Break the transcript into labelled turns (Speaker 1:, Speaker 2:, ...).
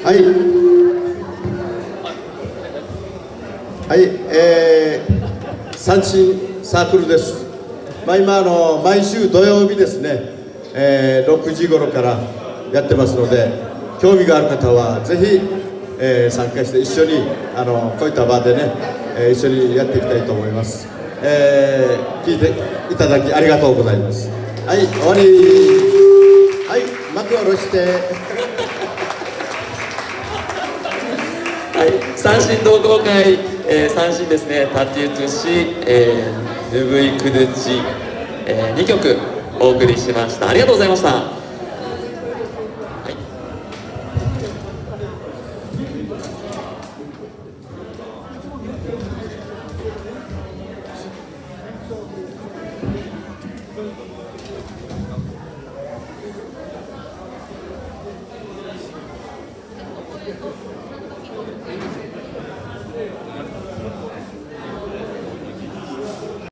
Speaker 1: はい、はい、三振サークルです。今毎週土曜日ですね、6時頃からやってますので、興味がある方はぜひ、参加して一緒にこういった場でね、一緒にやっていきたいと思います。聞いていただきありがとうございます。はい、終わり。はい、幕を下ろして。
Speaker 2: はい、三振同好会、三振ですね、タティトゥシ、ヌブイクドゥチ、2曲お送りしました。ありがとうございました。